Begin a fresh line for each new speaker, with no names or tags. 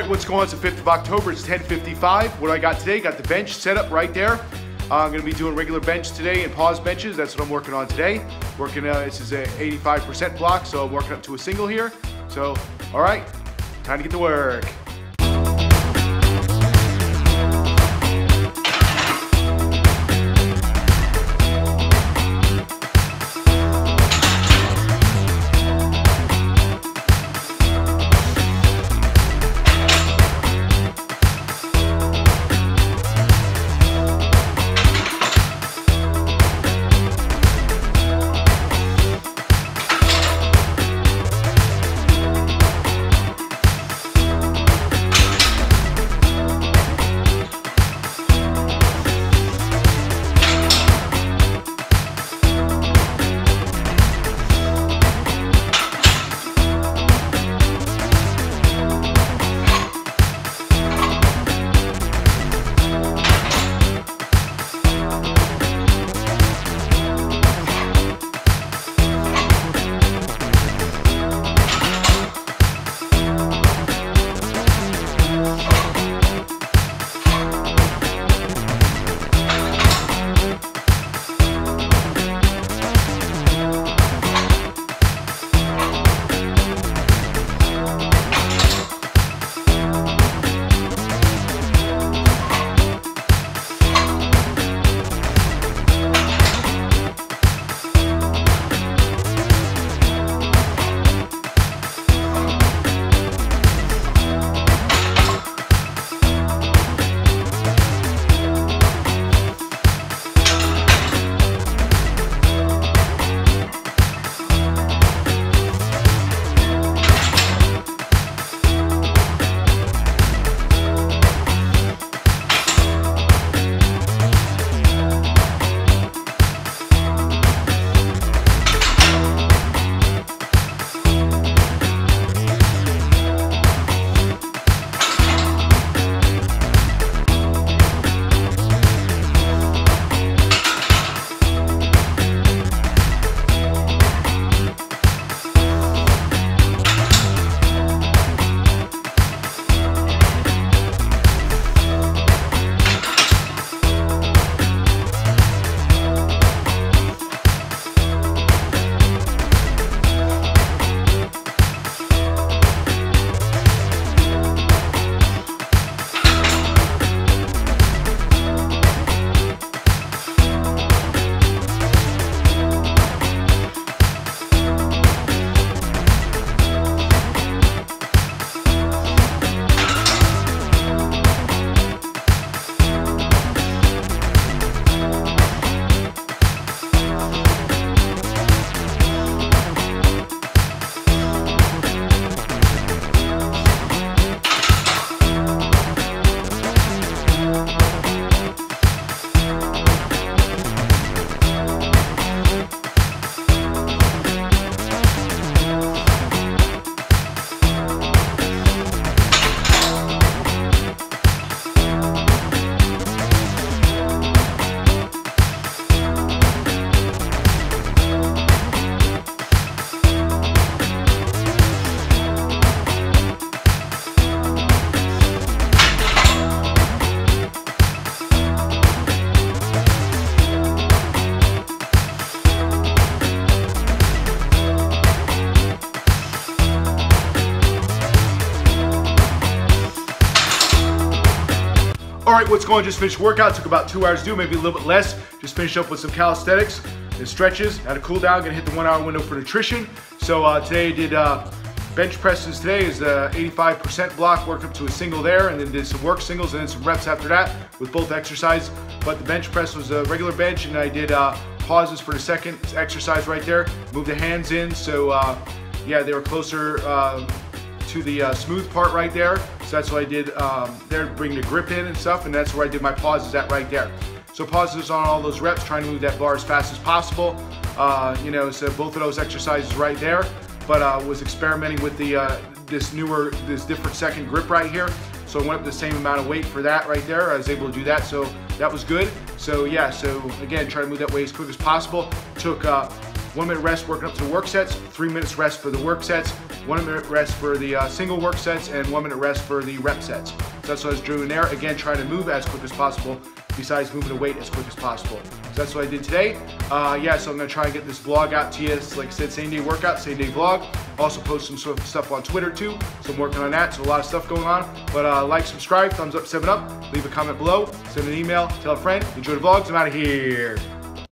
right, what's going on? It's the 5th of October, it's 10:55. What do I got today? Got the bench set up right there. I'm gonna be doing regular bench today and pause benches. That's what I'm working on today. This is a 85% block, so I'm working up to a single here. So, all right, time to get to work. All right, what's going on? Just finished workout. Took about 2 hours to do, maybe a little bit less. Just finished up with some calisthenics and stretches. Had a cool down. Gonna hit the 1 hour window for nutrition. So today I did bench presses. Today is the 85% block. Worked up to a single there, and then did some work singles and then some reps after that with both exercises. But the bench press was a regular bench, and I did pauses for the second exercise right there. Moved the hands in, so yeah, they were closer to the smooth part right there. So that's what I did there, bring the grip in and stuff, and that's where I did my pauses at right there. So pauses on all those reps, trying to move that bar as fast as possible. You know, so both of those exercises right there. But was experimenting with the this different second grip right here. So I went up the same amount of weight for that right there. I was able to do that, so that was good. So yeah, so again, try to move that weight as quick as possible. Took 1 minute rest working up to the work sets, 3 minutes rest for the work sets, 1 minute rest for the single work sets, and 1 minute rest for the rep sets. So that's what I was doing there. Again, trying to move as quick as possible, besides moving the weight as quick as possible. So that's what I did today. Yeah, so I'm gonna try and get this vlog out to you. It's, like I said, same day workout, same day vlog. Also post some sort of stuff on Twitter too, so I'm working on that. So a lot of stuff going on. But like, subscribe, thumbs up, 7 up, leave a comment below, send an email, tell a friend. Enjoy the vlogs. I'm out of here.